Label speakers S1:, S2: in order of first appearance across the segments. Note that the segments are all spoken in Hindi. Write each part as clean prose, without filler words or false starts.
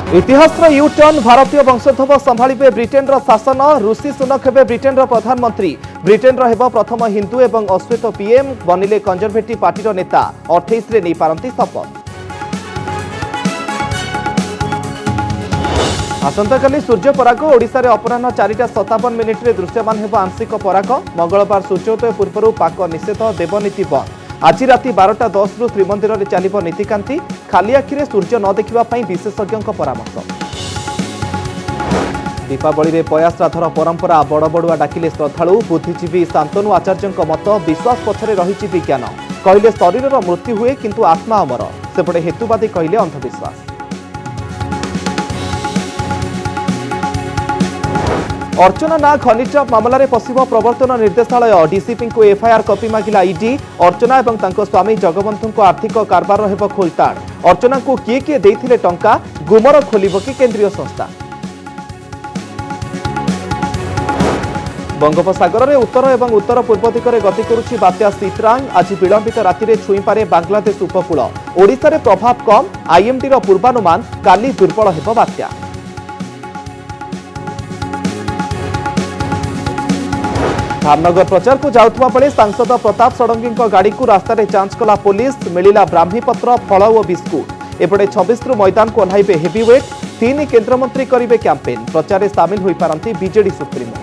S1: इतिहास यू टर्न भारतीय वंशोद्भव संभाଳିबे ब्रिटेन शासन ऋषि सुनक हेबे ब्रिटेन प्रधानमंत्री ब्रिटेन हेब प्रथम हिंदू एवं अश्वेत पीएम बनिले कंजरभेटिव पार्टी नेता 28 रे नहीं पारंती शपथ। आसंताकाली सूर्य पराग ओडिशा रे अपराह्न 4:57 दृश्यमान हेब आंशिक पराग। मंगलवार सूर्योदय पूर्व पाक निषेध देवनीति बंद। आज राति 12:10 रु श्रीमंदिर में चलिब नीतिकांति। खाली आखिरे सूर्य न देखा विशेषज्ञों परामर्श। दीपावली रे पया श्राद्धर परंपरा बड़ बड़ुआ डाकिले श्रद्धालु। बुद्धिजीवी शांतनु आचार्य मत विश्वास पछरे रहिछि विज्ञान। कहले शरीर मृत्यु हुए किंतु आत्मा अमर। सेपटे हेतुवादी कहले अंधविश्वास। अर्चना ना खनि ट्राप मामला रे पशिब प्रवर्तन निर्देशालय। डीसीपी को एफआईआर कॉपी मागिला ईडी। अर्चना एवं तांको स्वामी जगबंधु को आर्थिक कारबार हेब खोलताड़। अर्चना को किए किए देइथिले टंका गुमर खोलिब कि केंद्रीय संस्था। बंगोपसागर में उत्तर एवं उत्तर पूर्व दिगरे गति करुछि बात्या सितरांग। आज विलंबित राति रे छुई पारे बांग्लादेश उपकूल। ओडिशा रे प्रभाव कम। आईएमडी रो पूर्वानुमान काली दुर्बल हेब बात्या। धामनगर प्रचार को जाउथवा बेले सांसद प्रताप षडंगी गाड़ी को रास्ता रे जांच कला पुलिस। मिलिला ब्राह्मीपत्र फल और बिस्कुट। एपटे 26 रु मैदान को ओह्लाइबे हेवीवेट। 3 केन्द्रमंत्री करिवे कैंपेन। प्रचार में सामिल होई पारंती बीजेडी सुप्रीमो।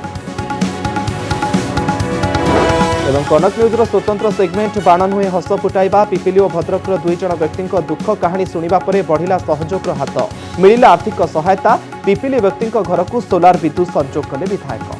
S1: एवं कनक न्यूज स्वतंत्र सेगमेंट बाण नुहे हस फुटाइबा। पिपिली और भद्रक 2 जण व्यक्ति दुख कहानी शुणा पर बढ़िला सहयोग हाथ। मिलिला आर्थिक सहायता। पिपिली व्यक्ति घर को सोलार विद्युत संजोग कले विधायक।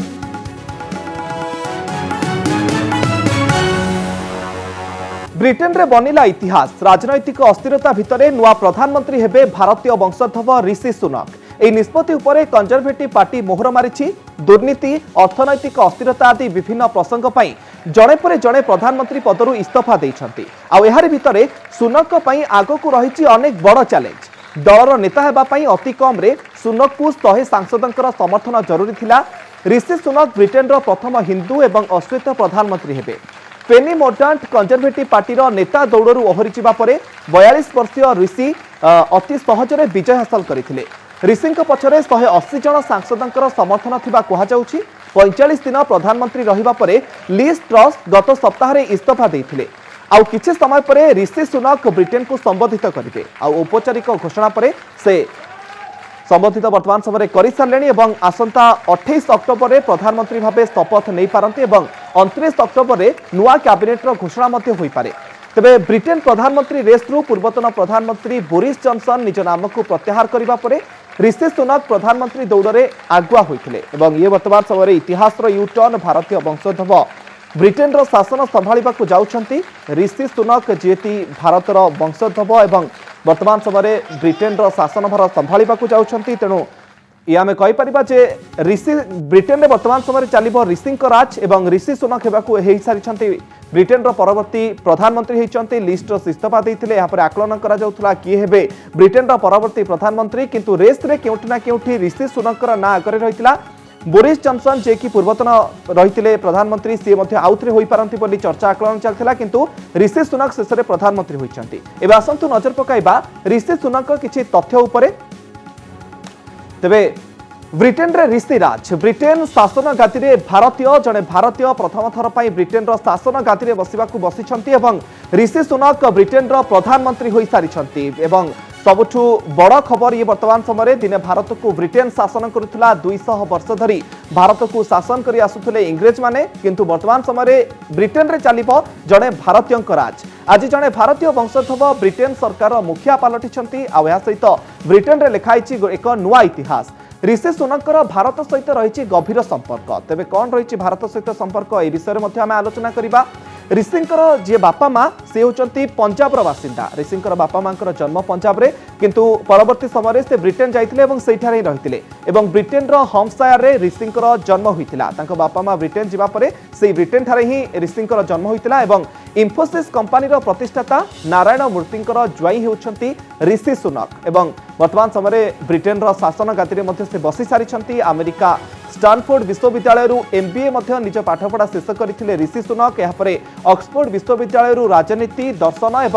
S1: ब्रिटेन रे बनिला इतिहास। राजनैतिक अस्थिरता भितरे नुआ प्रधानमंत्री हेबे भारतीय वंशोद्भव ऋषि सुनक। एही निष्पत्ति उपरे कंजरभेटिव पार्टी मोहर मारिछि। दुर्नीति अर्थनैतिक अस्थिरता आदि विभिन्न प्रसंग पई जणे पर जणे प्रधानमंत्री पदरु इस्तीफा देइछन्ति। आ एहारि भितरे सुनक पई आगकु रहिछि अनेक बड़ चैलेंज। दलर नेता हेबा पई अति कम रे सुनक को 100 सांसदंकर समर्थन जरूरी थिला। ऋषि सुनक ब्रिटेन रो प्रथम हिंदू एवं अश्वेत प्रधानमंत्री हेबे। पेनी मोर्टांट कंजरभेटिव पार्टी नेता दौड़ू ओहरी 42 वर्षीय ऋषि अति सहजरे विजय हासिल करथिले। ऋषि पछरे 180 जन सांसदंकर समर्थन थिबा कुहाजाउछि। 45 दिन प्रधानमंत्री रहिबा परे लिज ट्रस गत सप्ताह रे इस्तीफा देथिले। आउ किछि समय परे ऋषि सुनक ब्रिटेन को संबोधित करिवे। आउ औपचारिक घोषणा परे से संबोधित वर्तमान समय कर सारे। आसंता 28 अक्टोबर में प्रधानमंत्री भाव शपथ नहीं पारती। 29 अक्टोबर में नुआ कैबिनेट घोषणा हो पारे। तेबे ब्रिटेन प्रधानमंत्री रेस्रु पूर्वतन प्रधानमंत्री बोरिस जॉनसन निज नाम को प्रत्याहार करने पर ऋषि सुनक प्रधानमंत्री दौड़ आगुआ होते। ये वर्तमान समय इतिहास यू टर्न भारतीय वंशोद्भव ब्रिटेन शासन संभाळा जाउछंती ऋषि सुनक जीति भारतर वंशोद्भव एवं वर्तमान समय ब्रिटेन शासन भार संभाळा जाउछंती। तेणु ये आम कहीपर जे ऋषि ब्रिटेन में वर्तमान समय चलिब ऋषि राज एवं ऋषि सुनक होगाकू हो सारी ब्रिटेन परवर्ती प्रधानमंत्री होती। लिस्ट इस्तीफा देते आकलन करा किए हेबे ब्रिटेन परवर्ती प्रधानमंत्री। किंतु रेस रे केउठी ना केउठी ऋषि सुनक ना आगे रही बोरिस जॉनसन जे कि पूर्वतन रही प्रधानमंत्री सी आउ थे हो पारती बोली चर्चा आकलन चलता। किंतु ऋषि सुनक शेष में प्रधानमंत्री होती। एवं आसतु नजर पकाइबा ऋषि सुनक किछि तथ्य उपरे। तेबे ब्रिटेन रे ऋषि राज ब्रिटेन शासन गादी रे भारतीय जड़े भारतीय प्रथम थर पर ब्रिटेन शासन गादी में बसिछंती एवं ऋषि सुनक ब्रिटेन प्रधानमंत्री हो सारी। एवं सबुठु बड़ खबर ये वर्तमान समय दिने भारत को ब्रिटेन शासन करुला 200 वर्ष धरी भारत को शासन कर आसुले इंग्रेज माने। किंतु वर्तमान समय ब्रिटेन रे चलिब जड़े भारतीय राज। आज जड़े भारतीय वंशोद्भव ब्रिटेन सरकार मुखिया पलटिछंती। आ या सहित ब्रिटेन रे लिखाई एक नुआ इतिहास। ऋषि सुनकर भारत सहित रही गभीर संपर्क। तेबे कौन रही भारत सहित संपर्क ए विषय में आम आलोचना करबा। ऋषिंकर जे बापा माँ से होचंती पंजाब बासिंदा। ऋषिंकर बापा माँ जन्म पंजाब रे किंतु परवर्ती समय से ब्रिटेन जाइथिले एवं सेठारे रहिथिले। एवं ब्रिटेन हम्पशायर रे ऋषिंकर जन्म होइतिला। तांको बापा माँ ब्रिटेन जिबा परे से ब्रिटेन ठारे ही ऋषिंकर जन्म होइतिला। एवं इन्फोसिस कंपनी प्रतिष्ठाता नारायण मूर्तिंकर ज्वाई होउछंती ऋषि सुनक। एवं वर्तमान समय ब्रिटेन शासन गादी में से बसी सारी। अमेरिका स्टानफोर्ड विश्वविद्यालय एमबीए निज पाठपढ़ा शेष करते ऋषि सुनक। यापर ऑक्सफोर्ड विश्वविद्यालय राजनीति दर्शन एवं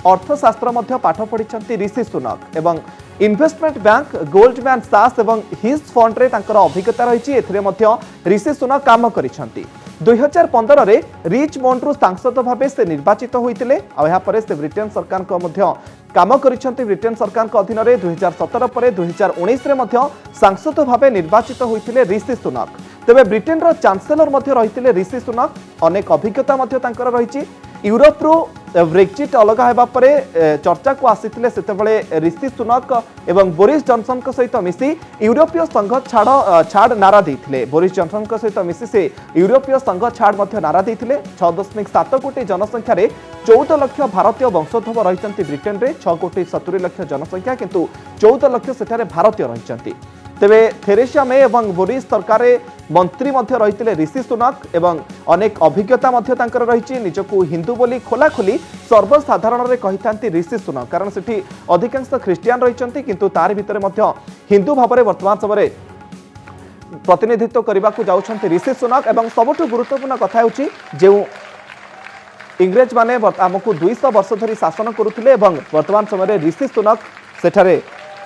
S1: अर्थशास्त्र मध्य पाठ पढ़ी ऋषि सुनक एवं इन्वेस्टमेंट बैंक गोल्डमैन सास एवं हिज फंड रे तांकर अभिज्ञता रही एथिरे मध्य ऋषि सुनक काम करिसंती 2015 रे रिचमोंड सांसद भाव से निर्वाचित होते से ब्रिटेन सरकार काम करिसंती ब्रिटेन सरकार अधीन 2017 पर 2019 रे सांसद भाव निर्वाचित होते ऋषि सुनक तेबे ब्रिटेन रो चांसेलर रही ऋषि सुनक अनेक अभिज्ञता रही यूरोप रु ब्रेक्जिट अलग होगा पर चर्चा को आसी से ऋषि सुनक एवं बोरिस जॉनसन सहित मिसी यूरोपीय संघ छाड़ नारा देते बोरिस जॉनसन सहित मिसी से यूरोपीय संघ छाड़ नारा देते 6.7 कोटी जनसंख्या 14 लाख भारतीय वंशोद्भव रही ब्रिटेन में 6 कोटी 70 लाख जनसंख्या किंतु 14 लाख सेठारे भारतीय रही तेबे थेरेसा मे एवं बोरिस सरकार मंत्री रही ऋषि सुनक एवं अनेक अभिज्ञता रही निजको हिंदू बोली खोलाखोली सर्वसाधारण रे कही ऋषि सुनक कारण से अधिकांश ख्रीस्टियान रही किंतु तार भितर हिंदू भाव में वर्तमान समय प्रतिनिधित्व करने को जाउछंती ऋषि सुनक एवं सबुठ गुरुत्वपूर्ण कथा होची जे इंग्रेज माने आमको 200 वर्ष धरी शासन करुथिले एवं वर्तमान समय ऋषि सुनक सेठारे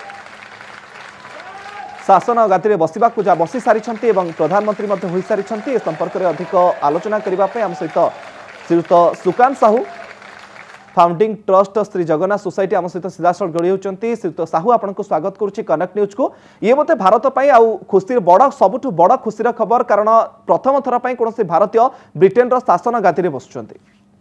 S1: शासन गादी बसवा बसी सारी प्रधानमंत्री हो सारी संपर्क में अधिक आलोचना करने आम सहित Shriyut Sukanta Sahu founding trust Shri Jagannath society आम सहित सीधासल जोड़ी होती श्रीयुत साहू आपको स्वागत करुच्ची कनेक्ट न्यूज को ये मत भारत आउ खुशी बड़ सबुठ बड़ खुशी खबर कारण प्रथम थर कौन भारतीय ब्रिटेन शासन गादी बसुंट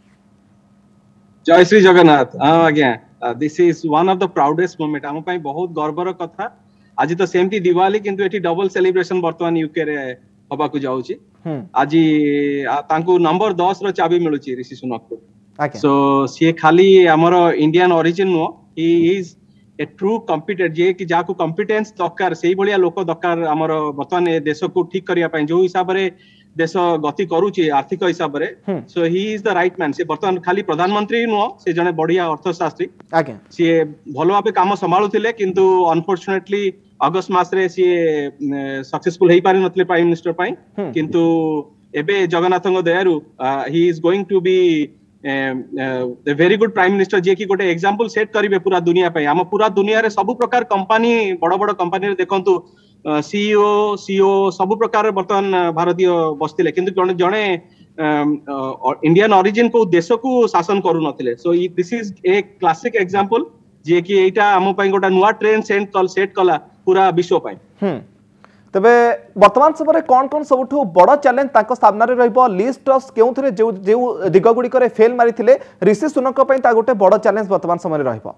S2: जय श्री जगन्नाथ हाँ आज्ञा this is one of the proudest moment आम बहुत गर्वर कथा आज तो सेमती दिवाली किंतु एटी डबल सेलिब्रेशन वर्तमान यूके रे हबा को जाउची आज तांको नंबर 10 रो चाबी मिलुची ऋषि सुनक को सो सी खाली हमर Indian origin no he is a true competent जे कि जाको कॉम्पिटेंस दरकार सेही बलिया लोक दरकार हमर वर्तमान देश को ठीक करिया पय जो हिसाब रे देश गति करूची आर्थिक हिसाब रे so he is the right man से वर्तमान खाली प्रधानमंत्री नो से जने बढ़िया अर्थशास्त्री आके सी भलो भाबे काम संभाळुथिले किंतु अनफॉर्चूनेटली अगस्त मास रे सी सक्सेसफुल हेई पारि नथले प्राइम मिनिस्टर पई किंतु एबे जगन्नाथंग दयारु he is going to be the very good prime minister जे कि गोटे एग्जांपल सेट करिवे पूरा दुनिया पई हम पूरा दुनिया रे सब प्रकार कंपनी बड़ बड़ कंपनी रे देखंतु सीईओ सब प्रकार वर्तमान भारतीय बसतिले किंतु जणे इंडियन ओरिजिन को देश को शासन करू नथिले so this is a classic example जे कि एटा हम पई गोटा नुवा ट्रेंड सेट कला पूरा विश्व पई
S1: तबे वर्तमान समय कौन कौन सबुठ बड़ चैलेंज तांको सामना रे रहबो लिस्ट ट्रस्ट केउथरे जे दिग गुडी करे फेल मारिथिले ऋषि सुनक पई ता गोटे बड़ चैलेंज वर्तमान समय रे रहबो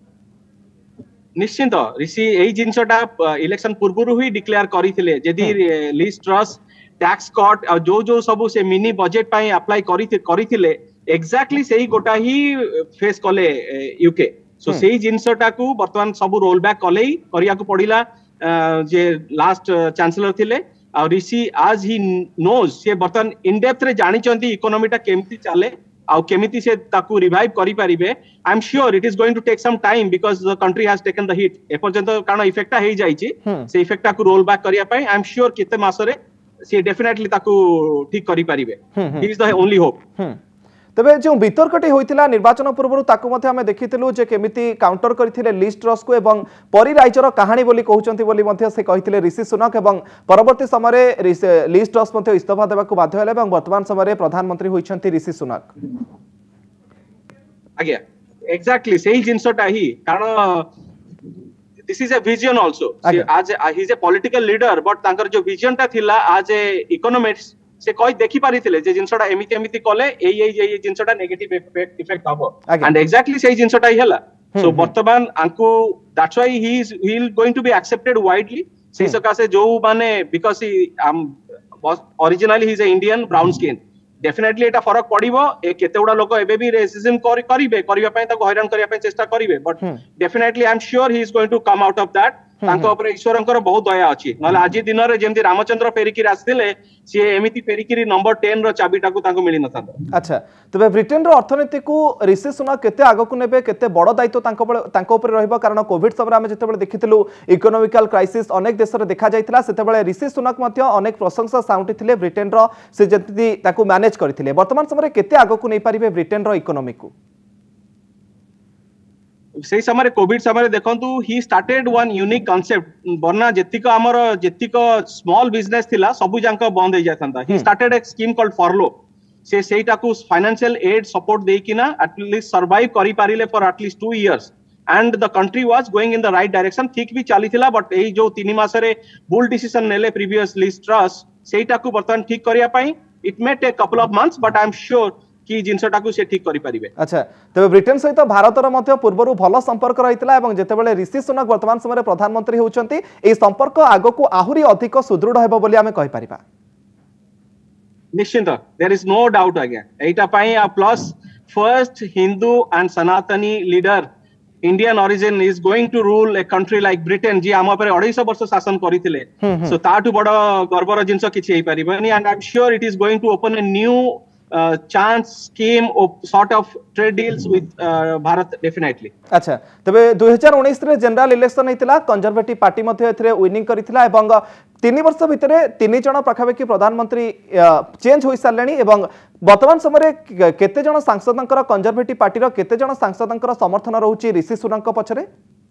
S2: निश्चित ऋषि एई जिंसटा इलेक्शन पूर्वरु ही डिक्लेयर करिथिले जदी लिस्ट ट्रस्ट टैक्स कट जो जो सब से मिनी बजेट पई अप्लाई करिथिले एग्जैक्टली सेही गोटा ही फेस कले यूके सो सेही जिंसटा को वर्तमान सब रोल बैक कले करिया को पड़िला जे लास्ट चांसलर थिले आ ऋषि आज ही नोज से वर्तमान इन डेप्थ रे जानि चंती इकोनॉमीटा केमती चले आ केमिति से ताकू रिवाइव करि परिबे I am sure it is going to take some time because the country has taken the hit ए पर्यंत कारण इफेक्ट हे जाईची से इफेक्ट ताकू रोल बैक करिया पई आई एम श्योर किते मासरे से डेफिनेटली ताकू ठीक करि परिबे he is the only hope
S1: तबे जो वितर्कटी होइतिला निर्वाचन पूर्व ताकू मध्ये हमें देखिथिलु जे केमिति काउंटर करथिले लिस्ट ट्रस्ट को एवं परि राइजर कहानी बोली कहउचंती बोली मध्ये से कहिथिले ऋषि सुनक एवं परवर्ती समय लिस्ट ट्रस्ट मध्ये इस्तीफा देबा को बाध्य हले एवं वर्तमान समय प्रधानमंत्री होइछंती ऋषि सुनक
S2: आज्ञा एग्जैक्टली सही जिंसटा ही कारण this is a vision also आज he is a political leader but तांकर जो विजन ता थिला आज ए इकोनॉमिस्ट से कहि देखि पारिथिले जे जिंसटा एमिति एमिति कले एई जिंसटा नेगेटिव इफेक्ट हबो एंड एग्जैक्टली सही जिंसटा ही हला सो वर्तमान आंको that's why he is going to be accepted widely से सकासे जो माने because he originally he is a Indian brown skin definitely एटा फरक पड़िबो ए केतेउडा लोक एबे भी रेसिज्म करिवे करिवा पय ताको हैरान करिया पय चेष्टा करिवे but definitely I am sure he is going to come out of that तांको ऊपर ईश्वरंकर बहुत दया अछि नले आज दिन रे जेमति रामचंद्र फेरिकी आसिले से एमिति फेरिकी नंबर 10 रो चाबीटा को तांको मिली नथांदा
S1: अच्छा तबे ब्रिटेन रो अर्थनीति को ऋषि सुनक केते आगो को नेबे केते बड़ दायित्व तांको ऊपर रहबो कारण कोविड समय हम जेतेबेले देखिथिलु इकोनॉमिकल क्राइसिस अनेक देश रे देखा जाइतला सेतेबेले ऋषि सुनक मध्ये अनेक प्रशंसा साउंटिथिले ब्रिटेन रो से जेति ताको मैनेज करथिले वर्तमान समय केते आगो को नै परिबे ब्रिटेन रो इकोनॉमी को
S2: से समय कोविड समय देखंतु he started one unique concept बरना जेतिक हमर जेतिक स्मॉल बिजनेस थिला सबु जांक बंद हो जाथंता he started a scheme called furlough से सेटा को फाइनेंशियल एड सपोर्ट देकिना एटलीस्ट सर्वाइव करि पारिले for at least 2 years and the country was going in the right direction ठीक भी चली थिला बट एई जो 3 मास रे बुल डिसीजन नेले प्रीवियस लिस्ट ट्रस्ट सेटा को बर्तन ठीक करिया पई it may take couple of months but I am sure कि जिनसटा को से ठीक करि परिबे।
S1: अच्छा तबे ब्रिटेन सहित भारतर मध्य पूर्वरु भलो संपर्क रहितला एवं जेतेबेले ऋषि सुनक वर्तमान समय प्रधानमंत्री होउचंती ए संपर्क आगो को आहुरी अधिक सुदृढ़ हेबो बोली हमें कहि परिबा।
S2: निश्चित there is no doubt again एटा पई plus first Hindu and Sanatani leader Indian origin is going to rule a country like Britain जी हम पर 250 वर्ष शासन करिथिले सो ताटु बड़ गर्वर जिंस किछि हेइ परिबनी and I am sure it is going to open a new chance scheme of sort of trade deals with Bharat definitely।
S1: अच्छा तबे 2019 रे जनरल इलेक्शन हेतिला कंजर्वेटिव पार्टी मध्ये एथरे विनिंग करिथिला एवं 3 वर्ष भितरे 3 जण प्रखाबेकी प्रधानमंत्री चेंज होई सारलेनी एवं वर्तमान समय केते जण सांसदंकर कंजर्वेटिव पार्टी रो केते जण सांसदंकर समर्थन रहउची ऋषि सुनक पछरे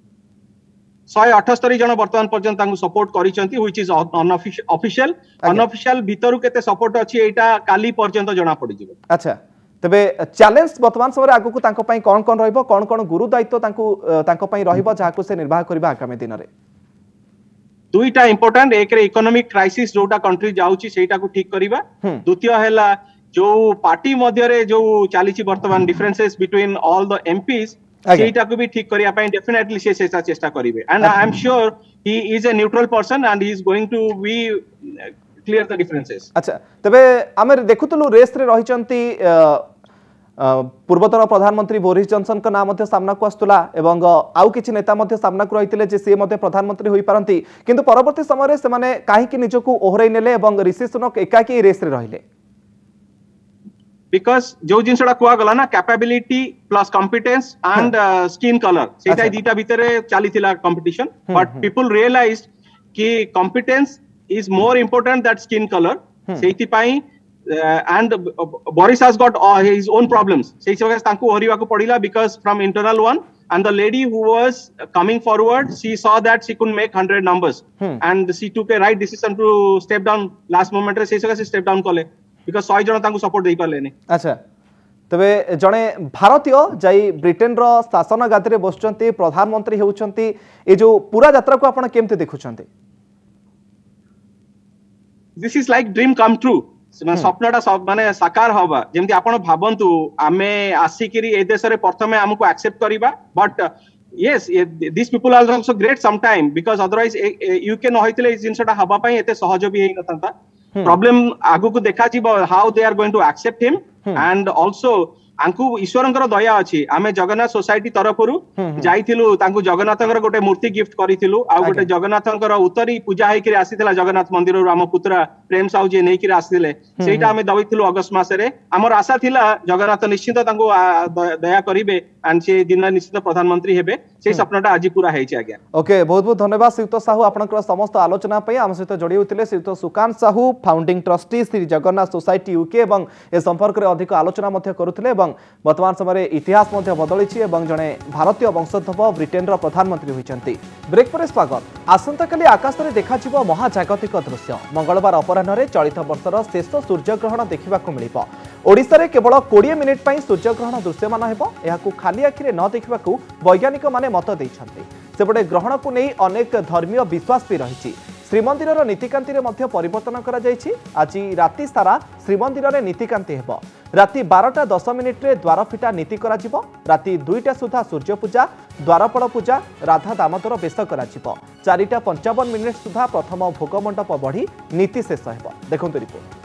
S2: 178 जन वर्तमान पर्यंत तांको सपोर्ट करिसंती व्हिच इज अनऑफिशियल भीतरु केते सपोर्ट अछि एटा काली पर्यंत जणा पड़ि जिवो।
S1: अच्छा तबे चैलेंज वर्तमान समय आगु को तांको पई कोन कोन रहइबो कोन कोन गुरु दायित्व तांको पई रहइबो जाहाको से निर्वाह करबा आगामी दिन रे
S2: दुईटा इंपोर्टेंट एक रे इकोनॉमिक क्राइसिस जोटा कंट्री जाउची सेटा को ठीक करबा द्वितीय हैला जो पार्टी मध्य रे जो चालीची वर्तमान differences between all the MPs सेटा को भी ठीक करिया पई डेफिनेटली से चेष्टा करिवे and I am sure he is a neutral person and he is going to be clear the differences.
S1: अच्छा तबे आमे देखुतलु रेस रे रहिचंती पूर्वतन प्रधानमंत्री बोरिस जॉनसन का नाम मध्य सामना को आस्तुला एवं आउ किछि नेता मध्य सामना को रहितले जे से मध्य प्रधानमंत्री होई पारंती किंतु परवर्ती समय रे से माने काहे कि निजको ओहरै नेले एवं ऋषि सुनक एकाकी रेस रे रहिले
S2: because जो जिनसडा कुआ गला ना capability plus competence and skin colour सेटा दीटा भितरे चली थिला कंपटीशन बट पीपल रियलाइज्ड कि competence is more important that skin colour सेति पई and Boris has got his own problems सेहि वजह से तांको हरिवा को पड़िला because from internal one and the lady who was coming forward she saw that she couldn't make 100 numbers and she took a right decision to step down last moment रे सेहि से स्टेप डाउन कले because 100 जण तांको सपोर्ट देई पालेनी।
S1: अच्छा तबे जणे भारतीय जाई ब्रिटेन रो शासन गादरे बसचंती प्रधानमंत्री हेउचंती ए जो पूरा यात्रा को आपण केमते देखुचंती
S2: this is like dream come true स्वप्नटा सब माने साकार होबा जेमति आपण भाबंतु आमे आसीकिरी ए देश रे प्रथमे हमकु एक्सेप्ट करिबा but yes these people are also great sometime because otherwise uk न होइतले जिनसटा हबा पई एते सहज भी हेइ नथंता प्रॉब्लम आगु को देखा छी how they are going to accept him and also आंकु ईश्वरंकर दया अछि आमे जगन्नाथ सोसाइटी तरफरु जाइथिलु तांकु जगन्नाथंकर गोटे मूर्ति गिफ्ट करिथिलु आ गोटे जगन्नाथंकर उतरी पूजा हेकि आसीथिला जगन्नाथ मंदिर रु हम पुत्रा प्रेम साहू जे नेकि आसीले सेटा आमे दबिथिलु अगस्त मास रे हमर आशा थिला जगन्नाथ निश्चित तांकु दया करिवे एंड से दिन निश्चित प्रधानमंत्री हेबे से सपनाटा आज पूरा हेछि आज्ञा।
S1: ओके बहुत बहुत धन्यवाद श्रीयुत साहू आपनकर समस्त आलोचना पई हम सहित जोड़ी होतिले Shriyut Sukanta Sahu founding trustee Shri Jagannath society UK एवं ए संपर्क रे अधिक आलोचना मध्य करुथिले एवं वर्तमान समय इतिहास मध्य बदली एवं जड़े भारतीय वंशोद्भव ब्रिटेन रो प्रधानमंत्री होइचंती। ब्रेक पर स्वागत। आसंता काली आकाश रे देखाजिवो महाजागतिक दृश्य मंगलवार अपराह्न रे चलित वर्षर शेष सूर्यग्रहण देखिबाकू मिलिबो। ओडिशा रे केवल 20 मिनिट पई सूर्यग्रहण दृश्यमान हेबो एहाकू खाली आखिरे न देखिबाकू वैज्ञानिक माने मत दैछंती। सेपटे ग्रहण को नहीं अनेक धर्मीय विश्वास भी रही। श्रीमंदिर नीतिकांति रे मध्य परिवर्तन करा जायछि। आज राति सारा श्रीमंदिर रे नीतिकांति हेबो। राति 12:10 रे द्वार फिटा नीति करा जिवो। राति 2टा सुधा सूर्य पूजा द्वारपड़ पूजा राधा दामोदर बेश करा जिवो। 4:55 सुधा प्रथम भोग मंडप बढ़ी नीति शेष हेबो। देखंतु रिपोर्ट।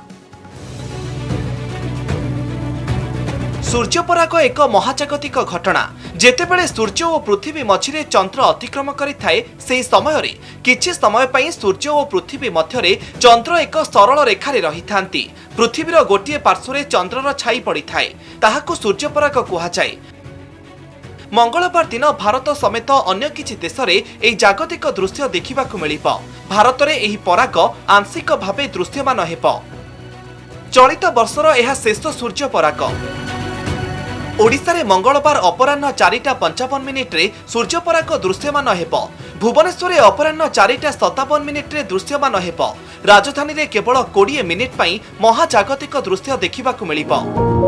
S3: सूर्यपराग एक महाजागतिक घटना जेतेबेले सूर्य और पृथ्वी मझिरे चंद्र अतिक्रम करिथाए सेही समय रे किछि समय पई सूर्य और पृथ्वी मध्यरे चंद्र एक सरल रेखारे रहिथांती। पृथ्वीर गोटिए पार्श्वरे चंद्रर छाई पड़िथाए ताहाकू सूर्यपराग कुहाଯାଏ। मंगलवार दिन भारत समेत अन्य किछि देशरे एही जागतिक दृश्य देखिबाकू मिलिबो। भारत रे एही पराग आंशिक भावे दृश्यमान हेबो। चलित वर्षर एहा शेष सूर्यपराग। ओडिशा रे मंगलवार अपराह्न 4:55 रे सूर्यपराग दृश्यमान हेबो। भुवनेश्वर अपराह्न 4:57 रे दृश्यमान हेबो। राजधानी रे केवल 20 मिनिट पई महाजागतिक दृश्य देखिबाकू मिलिबो।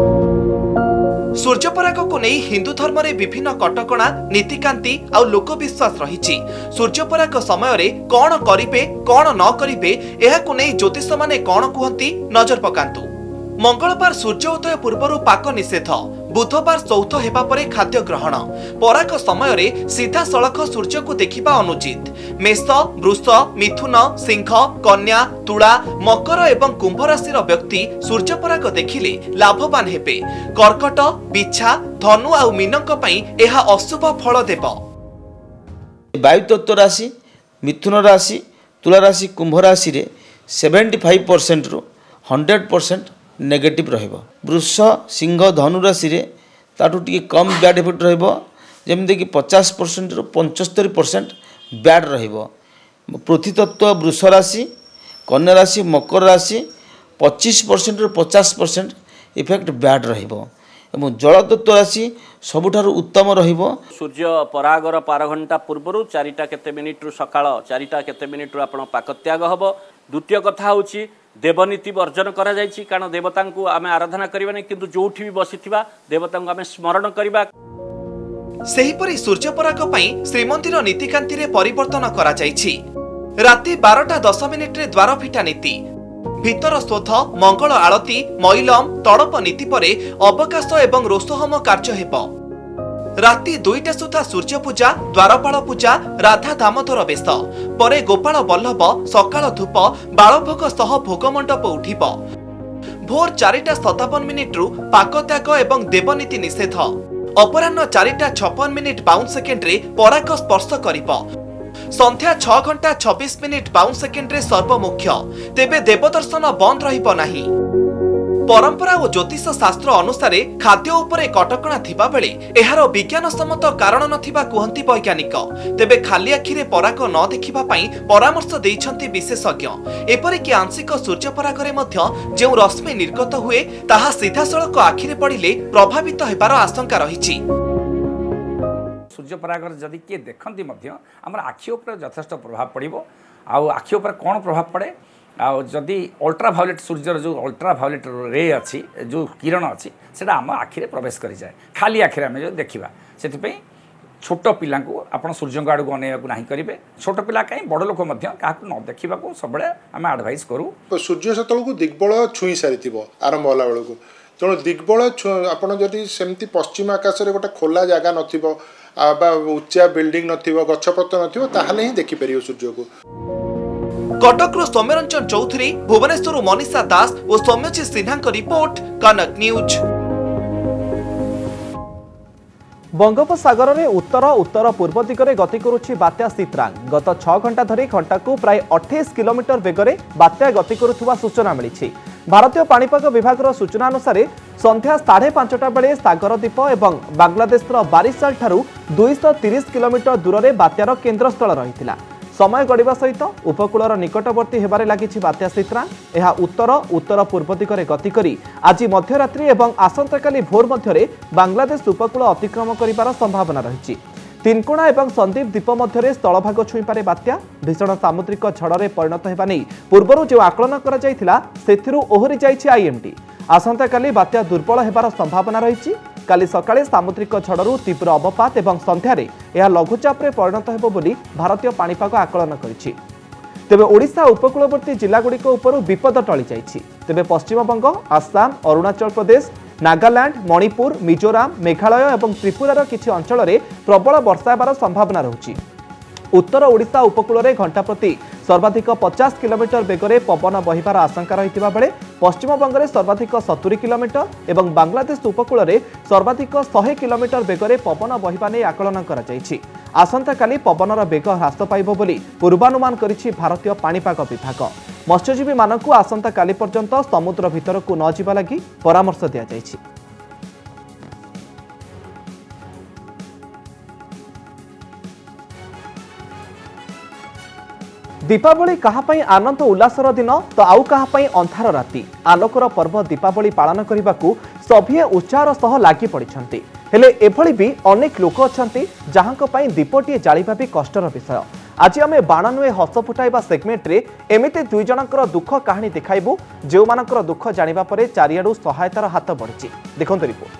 S3: सूर्यपराग को नहीं हिंदू धर्म रे विभिन्न कटकणा नीतिकांति आउ लोकविश्वास रही। सूर्यपराग समय रे कौन करिवे कौन न करिवे एहाकु नहीं ज्योतिष माने कौन कहती नजर पकांतु। मंगलवार सूर्योदय पूर्व पाक निषेध, बुधवार चौथ हेबा परे खाद्य ग्रहण, पराग समय रे सीधा सड़क सूर्य को देखिबा अनुचित। मेष, वृष, मिथुन, सिंह, कन्या, तुला, मकर एवं कुंभ राशि व्यक्ति सूर्यपराग देखिले लाभवान हेबे। कर्कट, बिछा, धनु आउ मीनक पई एहा अशुभ फल देब।
S4: वायु तत्व राशि मिथुन राशि तुला राशि कुंभ राशि रे 75% रु 100% नेगेटिव रहिबो। वृष, सिंह, धनु राशि रे ताठू टिके कम बैड इफेक्ट रहिबो, जेमते कि 50% रु 75% बैड रहिबो। पृथ्वी तत्व वृष राशि, कन्या राशि, मकर राशि 25% रु 50% इफेक्ट बैड रहिबो। एवं जल तत्व राशि सबुठारु उत्तम रहिबो।
S5: सूर्य परागर 12 घंटा पूर्व 4टा केते मिनिट रु सकाळ 4टा केते मिनिट रु आपण पाकत्याग हबो। द्वितीय कथा होची देवनीति वर्जन करा जायछि, कारण देवता को आमे आराधना करबा नै, किंतु जोठी भी बसिथिबा देवता को आमे स्मरण करबा।
S3: सेहीपरि सूर्यपराग पई श्रीमंदिर नीतिकांति रे परिवर्तन करा जायछि। राति 12:10 रे द्वार फिटा नीति, भीतर शोध, मंगल आळती, मैलम तड़प नीति परे अवकाश एवं रोषहोम कार्य हेब। राति 2टा सुधा सूर्य पूजा, द्वारपाल पूजा, राधा दामोदर बेश परे गोपाल बल्लभ सकाळ धूप बालभोग सह भोगमंडप उठिब। भोर 4:57 रु पाकत्याग एवं देवनीति निषेध। अपराह्न 4:56 रे पराग स्पर्श करिब। संध्या 6:26 रे सर्वमुख्य। तेबे देवदर्शन बंद रहिब नाही। परंपरा और ज्योतिष शास्त्र अनुसार खाद्य उपरे कटकणा थिबा बेले एहार विज्ञान सम्मत कारण नथिबा कहंती वैज्ञानिक। तेबे खाली आखिरे पराग न देखिबा पई परामर्श दैछंती विशेषज्ञ। एपरिक आंशिक सूर्यपराग रे मध्य जेउ रश्मि निर्गत हुए ताहा सीधासळक आखिरे पड़िले प्रभावित हेबार आशंका रहिछि।
S6: सूर्यपराग जदि किए देखती आम आखि उपर यथेष्ट प्रभाव पड़ो। आखि उपर कौन प्रभाव पड़े जदि अल्ट्राभायोलेट सूर्यर जो अल्ट्राभायोलेट रे अच्छी जो किरण अच्छी से आम आखिरे प्रवेश कर जाए। खाली आखिरे आम जो देखा से छोट पिला आप सूर्य आड़ को अनेक ना करेंगे। छोट पिला कहीं बड़ लोक क्या न देखा सब आम आडभाइस करूँ।
S7: सूर्य सेतु दिग्बल छुई सारी आरंभ होला बेलू तेणु दिग्बल आपड़ जदि सेमती पश्चिम आकाश में गोटे खोला जगह नथिबो उच्चा बिल्डिंग नथिबो गछपत्र नथिबो ताहले ही देखि परियो सूर्य को।
S3: कटकरू सौम्यरंजन चौधरी, भुवनेश्वर मनीषा दास और सौम्यजी सिन्हा रिपोर्ट, कनक न्यूज।
S1: बंगोपसागर में उत्तर उत्तर पूर्व दिगरे गति करुछि बात्या सित्रांग। गत 6 घंटा धरी घंटा को प्राय 28 किलोमीटर बेगरे बात्या गति करुवा सूचना मिली। भारतीय पाणीपाग विभाग सूचना अनुसार संध्या 5:30 बेले सागरद्वीप और बांग्लादेश बारिशाल ठारू 230 किलोमीटर दूर में बात्यार केन्द्रस्थल रही। समय गड़िबा सहित उपकूलर निकटवर्ती हेबारे लागिछि बात्या सित्रांग। यह उत्तर उत्तर पूर्व दिगरे गति करी आज मध्यरात्रि एवं आसंताकाली भोर मध्यरे बांग्लादेश उपकूल अतिक्रम करिबार संभावना रही। तीनकोणा एवं संदीप द्वीप मध्यरे स्थलभाग छुईपारे बात्या। भीषण सामुद्रिक झड़े परिणत हेबा नै पूर्वरु जो आकलन करा जायथिला सेथिरु ओहरी जायछि आईएमडी। आसंताकाली बात्या दुर्बल हेबार संभावना रही। काली सकाळे सामुद्रिक झड़ू तीव्र अवपात एवं संध्यारे यह लघुचाप परिणत हेबो बोली भारतीय पाणीपाग आकलन करिछि। तेबे ओडिशा उपकूलवर्ती जिलागुड़िक उपरु विपद टली जाइछि। तेबे पश्चिमबंग, आसाम, अरुणाचल प्रदेश, नागालैंड, मणिपुर, मिजोराम, मेघालय और त्रिपुरार किछि अंचल में प्रबल वर्षा हेबार संभावना रहुछि। उत्तर ओडिशा उपकूल में घंटा प्रति सर्वाधिक 50 किलोमीटर बेगरे पवन बहिबार आशंका रहितिबा बेले पश्चिमबंग में सर्वाधिक 70 किलोमीटर एवं बांग्लादेश उपकूल में सर्वाधिक 100 किलोमीटर बेगरे पवन बहिबा नै आकलन करा जायछि। आसंताकाली पवनर बेग ह्रास पाइब बोली पूर्वानुमान करिछि भारतीय पाणीपाग विभाग। मत्स्यजीवी मानकु आसंताकाली पर्यंत समुद्र भितरकु न जिबा लागि परामर्श दिया जायछि। दीपावली कहापाई आनंद उल्लासर दिन तो आउ कहापाई अंधार राति। आलोकर पर्व दीपावली पालन करने सभिए उत्साहर सह लागि पड़िछंती। हेले एभली भी अनेक लोक अछंती जहांक पई दीपटीए जालिबा भी कष्टर विषय। आज आम बाण नुहे हस फुटाइबा सेगमेंट रे एमिति दुई जनकर दुख कहानी देखाइबु जो मानकर दुख जानिबा परे चारियाडू सहायतार हाथ बढ़िछि। देखंतु रिपोर्ट।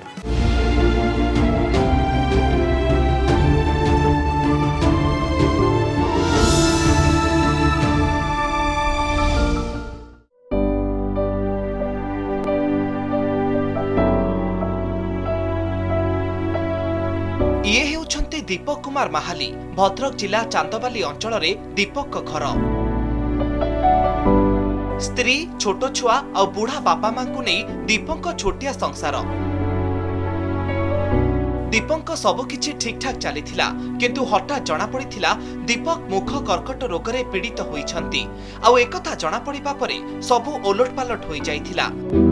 S3: ये हेउछन्ते दीपक कुमार महाली भद्रक जिला चांदबाली अंचल रे दीपक घर। स्त्री छोट छुआ और बुढ़ा बापा मां को नहीं दीपक छोटिया संसार। दीपक सबकिछि ठीक ठाक चलीथिला किंतु हठात जना पड़िथिला दीपक मुख कर्कट रोग रे पीड़ित होइछन्ती। आ एकथा जना पड़िबा परे सबु ओलटपालट होई जाइथिला।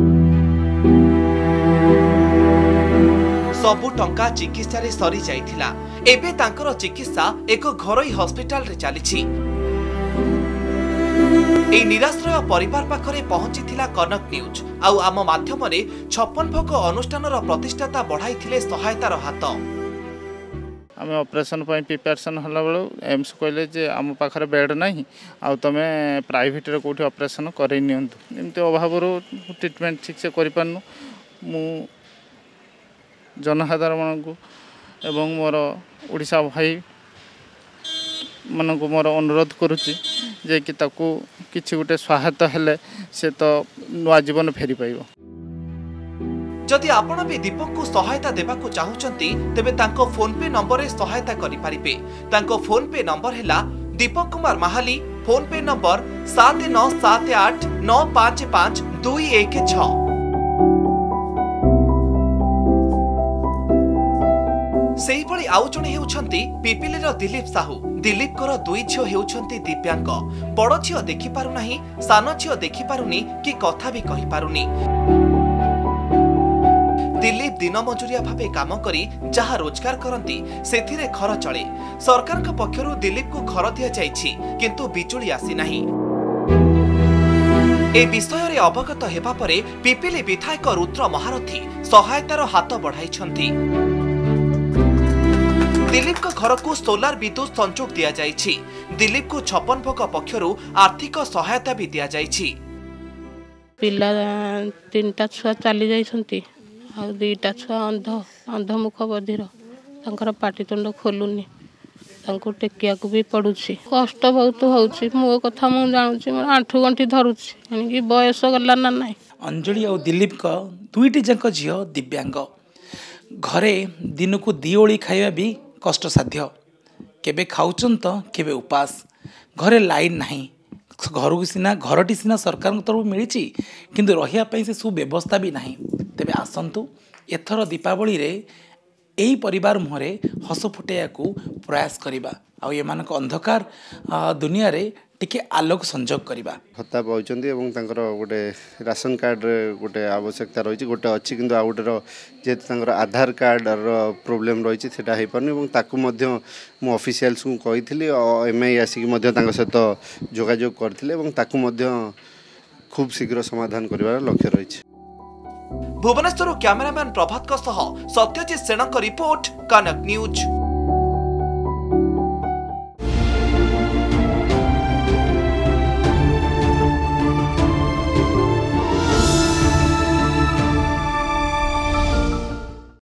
S3: सबु टंका चिकित्सा रे सरी जाइथिला। एबे तांकर चिकित्सा एक घरोई हॉस्पिटल रे चलीछि। ए निराश्रय परिवार पाखरे पहुंचीथिला कनक न्यूज आउ आम माध्यम रे 56 भोग अनुष्ठान रो प्रतिष्ठाता बढ़ाइथिले सहायतार हाथ।
S8: आम ऑपरेशन पई प्रिपरेशन हला बेलो एम्स कहले जे आम पाखरे बेड नाही आ तमे प्राइवेट रे कोठी ऑपरेशन करै नियंतु। एमते अभाव रो ट्रीटमेंट ठीक से करि पानु। मु जनसाधारण को एवं मोर ओडिशा भाई मानक मोर अनुरोध करुच्ची जे कि ताकू किछि गुटे सहायता हेले से तो नुआ जीवन फेरी पाइबो।
S3: जदि आपण भी दीपक को सहायता देबा को चाहुचंती तेबे तांको फोन पे नंबर रे सहायता करि परिबे। तांको फोन पे नंबर हैला Deepak Kumar Mahali. PhonePe number 7978955216। सेही भली आउ जणे हेउछंती पिपिलीर दिलीप साहू। दिलीप कर दुई झियो हेउछंती दिव्यांग। बड़ झियो देखि पारु नाही, सान झियो देखि पारुनी कि कथा भी कहि पारुनी। दिलीप दिन मजुरिया भावे काम करी जहा रोजगार करंती सेथिरे घर चले। सरकार के पक्षरु दिलीप को घर दिया जाइछि किंतु बिजुली आसी नाही। ए विषय रे अवगत हेबा परे पिपिली विधायक रुद्र महारथी सहायतार हाथ बढ़ाइछंती। दिलीप का घर को सोलार विद्युत संजोग दिया जाइछि। दिलीप को 56 भोग पक्षरु आर्थिक सहायता भी दिया जाइछि।
S9: पिला 3टा छुआ चली जाइछंती आ 2टा छुआ अंधमुख बधिर तांकर पाटितुंड खोलुनी तांको टेकिया को भी पड़ुछि। कष्ट बहुत होउछि। मो कथा मु जानुछि मोर आंठू गंठी धरुछि यानी बयस गला ना नाही।
S10: अंजलि और दिलीप का दुईटी जंक झियो दिव्यांग। घरे दिन को 2 ओली खाइबा भी कष्ट साध्य। केबे खाउचन तो केबे उपास। घरे लाइन नहीं। घर को सीना घरटी सीना सरकार तरफ मिली किंतु रहिया पई से सुव्यवस्था भी नहीं। तेबे आसंतु एथर दीपावली रे एही परिवार मुहरे हस फुटेया को प्रयास करिबा आ एमानक अंधकार दुनिया रे टिके आलोक संजोग करिबा।
S11: भत्ता पाउचंदी एवं तांकर गोटे राशन कार्ड रे गोटे आवश्यकता रही गोटे अच्छी किंतु आ गोटे जेहेतु तांकर आधार कार्ड रो प्रॉब्लम रही सेटा हे पारनी एवं ताकू मध्य मु ऑफिशियल्स को कहिथिली एमआई आसी मध्य तांकर सहित जोगाजोग करथिले एवं ताकू मध्य खूब शीघ्र समाधान करिवार लक्ष्य रही।
S3: Bhubaneswar cameraman Prabhat Satyajit Sen report Kanak news.